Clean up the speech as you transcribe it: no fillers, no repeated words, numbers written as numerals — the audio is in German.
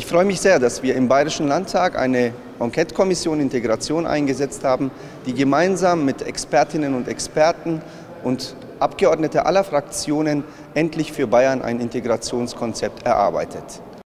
freue mich sehr, dass wir im Bayerischen Landtag eine Enquete-Kommission Integration eingesetzt haben, die gemeinsam mit Expertinnen und Experten und Abgeordnete aller Fraktionen endlich für Bayern ein Integrationskonzept erarbeitet.